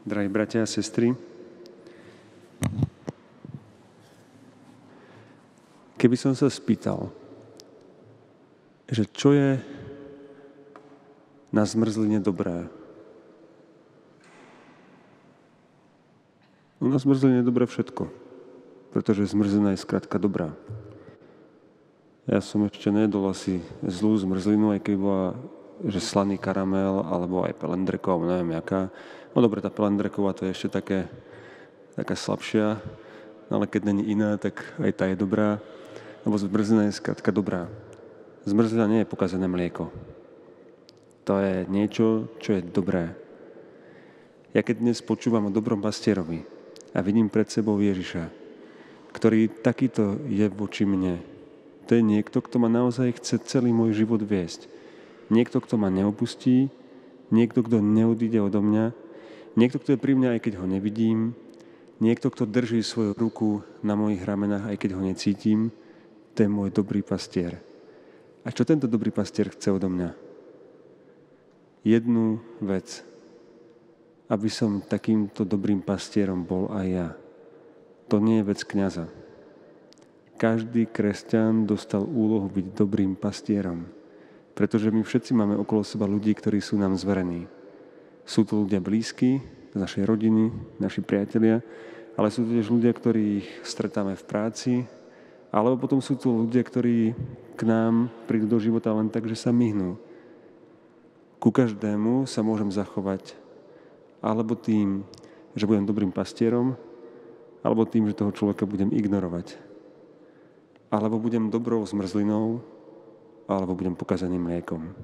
Drahí bratia a sestry, keby som sa spýtal, že čo je na zmrzline dobré? Na zmrzline je dobré všetko, pretože zmrzlina je skrátka dobrá. Ja som ešte nejedol asi zlú zmrzlinu, aj keby bola že slaný karamel, alebo aj pelendrekov, neviem jaká. No dobre, tá pelendreková to je ešte taká slabšia, ale keď není iná, tak aj tá je dobrá, lebo zmrzlina je skrátka dobrá. Zmrzlina nie je pokazené mlieko. To je niečo, čo je dobré. Ja keď dnes počúvam o dobrom pastierovi a vidím pred sebou Ježiša, ktorý takýto je voči mne, to je niekto, kto ma naozaj chce celý môj život viesť. Niekto, kto ma neopustí, niekto, kto neodíde odo mňa, niekto, kto je pri mňa, aj keď ho nevidím, niekto, kto drží svoju ruku na mojich ramenách, aj keď ho necítim, to je môj dobrý pastier. A čo tento dobrý pastier chce odo mňa? Jednu vec, aby som takýmto dobrým pastierom bol aj ja. To nie je vec kňaza. Každý kresťan dostal úlohu byť dobrým pastierom. Pretože my všetci máme okolo seba ľudí, ktorí sú nám zverení. Sú to ľudia blízki, z našej rodiny, naši priatelia, ale sú to tiež ľudia, ktorých stretáme v práci, alebo potom sú to ľudia, ktorí k nám prídu do života len tak, že sa myhnú. Ku každému sa môžem zachovať alebo tým, že budem dobrým pastierom, alebo tým, že toho človeka budem ignorovať. Alebo budem dobrou zmrzlinou, alebo budem pokazeným mliekom.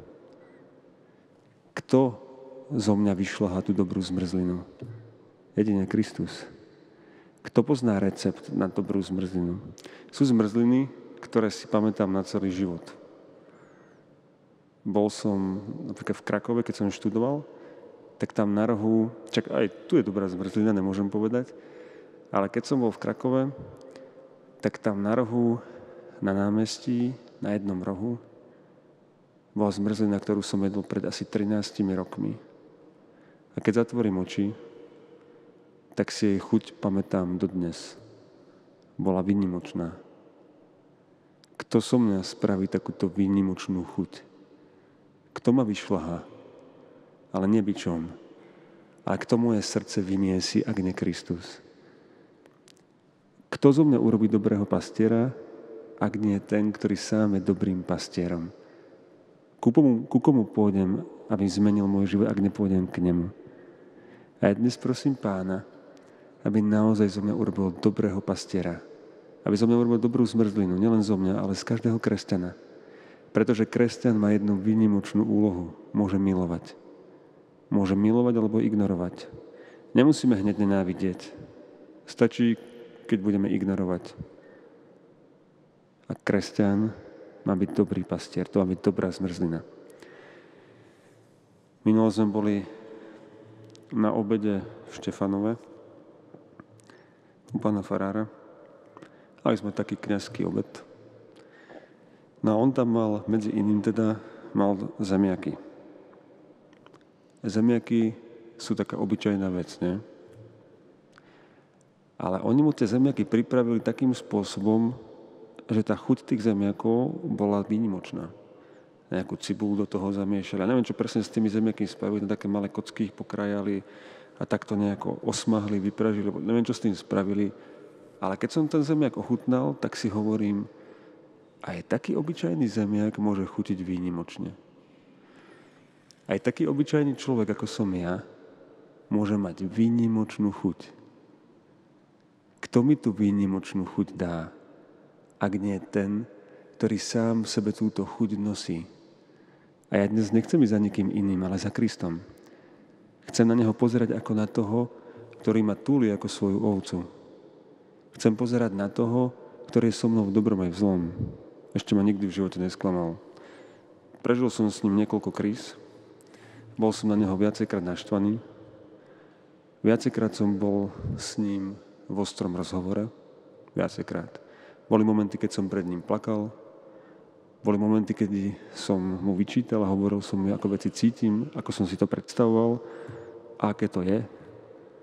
Kto zo mňa vyšľahá tú dobrú zmrzlinu? Jedine Kristus. Kto pozná recept na dobrú zmrzlinu? Sú zmrzliny, ktoré si pamätám na celý život. Bol som napríklad v Krakove, keď som študoval, tak tam na rohu, čak aj tu je dobrá zmrzlina, nemôžem povedať, ale keď som bol v Krakove, tak tam na rohu, na námestí, na jednom rohu, bola zmrzlina, ktorú som jedol pred asi 13 rokmi. A keď zatvorím oči, tak si jej chuť pamätám dodnes. Bola výnimočná. Kto so mňa spraví takúto výnimočnú chuť? Kto ma vyšľahá? Ale nie bičom. Ale kto moje srdce vyniesí, ak nie Kristus? Kto zo mňa urobí dobrého pastiera, ak nie ten, ktorý sám je dobrým pastierom? Ku komu pôjdem, aby zmenil môj život, ak nepôjdem k nemu? A ja dnes prosím Pána, aby naozaj zo mňa urobil dobrého pastiera. Aby zo mňa urobil dobrú zmrzlinu, nielen zo mňa, ale z každého kresťana. Pretože kresťan má jednu výnimočnú úlohu. Môže milovať. Môže milovať alebo ignorovať. Nemusíme hneď nenávidieť. Stačí, keď budeme ignorovať. A kresťan má byť dobrý pastier, to má byť dobrá zmrzlina. Minulo sme boli na obede v Štefanove u pána farára. Mali sme taký kňazský obed. No a on tam mal, medzi iným mal zemiaky. Zemiaky sú taká obyčajná vec, nie? Ale oni mu tie zemiaky pripravili takým spôsobom, že tá chuť tých zemiakov bola výnimočná. Nejakú cibulu do toho zamiešali. Ja neviem, čo presne s tými zemiakmi spravili, také malé kocky ich pokrajali a takto nejako osmahli, vypražili. Neviem, čo s tým spravili. Ale keď som ten zemiak ochutnal, tak si hovorím, aj taký obyčajný zemiak môže chutiť výnimočne. Aj taký obyčajný človek, ako som ja, môže mať výnimočnú chuť. Kto mi tú výnimočnú chuť dá? Ak nie ten, ktorý sám v sebe túto chuť nosí. A ja dnes nechcem ísť za nikým iným, ale za Kristom. Chcem na neho pozerať ako na toho, ktorý ma túli ako svoju ovcu. Chcem pozerať na toho, ktorý je so mnou v dobrom aj v zlom. Ešte ma nikdy v živote nesklamal. Prežil som s ním niekoľko kríz. Bol som na neho viacejkrát naštvaný. Viacejkrát som bol s ním v ostrom rozhovore. Viacejkrát. Boli momenty, keď som pred ním plakal. Boli momenty, kedy som mu vyčítal a hovoril som mu, ako veci cítim, ako som si to predstavoval a aké to je.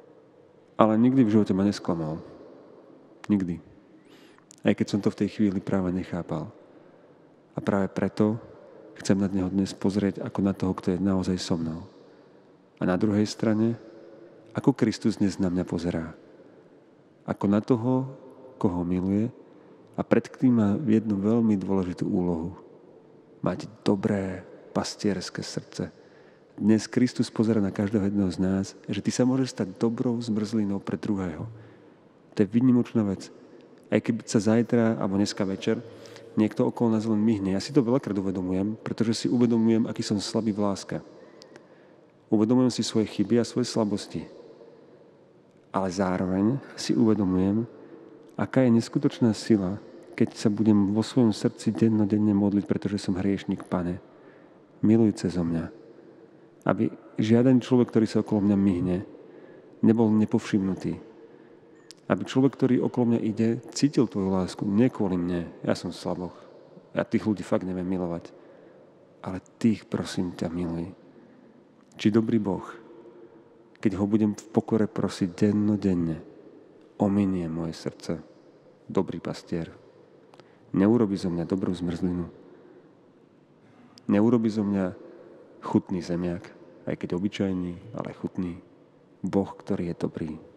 Ale nikdy v živote ma nesklamal. Nikdy. Aj keď som to v tej chvíli práve nechápal. A práve preto chcem na neho dnes pozrieť ako na toho, kto je naozaj so mnou. A na druhej strane, ako Kristus dnes na mňa pozerá. Ako na toho, koho miluje a pred ktorým má jednu veľmi dôležitú úlohu. Mať dobré pastierské srdce. Dnes Kristus pozerá na každého jedného z nás, že ty sa môžeš stať dobrou zmrzlinou pre druhého. To je výnimočná vec. Aj keby sa zajtra, alebo dneska večer, niekto okolo nás len myhne. Ja si to veľakrát uvedomujem, pretože si uvedomujem, aký som slabý v láske. Uvedomujem si svoje chyby a svoje slabosti. Ale zároveň si uvedomujem, aká je neskutočná sila, keď sa budem vo svojom srdci dennodenne modliť, pretože som hriešnik, Pane. Miluj cezo mňa. Aby žiaden človek, ktorý sa okolo mňa myhne, nebol nepovšimnutý. Aby človek, ktorý okolo mňa ide, cítil tvoju lásku. Nie kvôli mne. Ja som slaboch. Ja tých ľudí fakt neviem milovať. Ale tých, prosím ťa, miluj. Či dobrý Boh, keď ho budem v pokore prosiť dennodenne, ominie moje srdce. Dobrý pastier. Neurobi zo mňa dobrú zmrzlinu. Neurobi zo mňa chutný zemiak, aj keď obyčajný, ale chutný. Boh, ktorý je dobrý.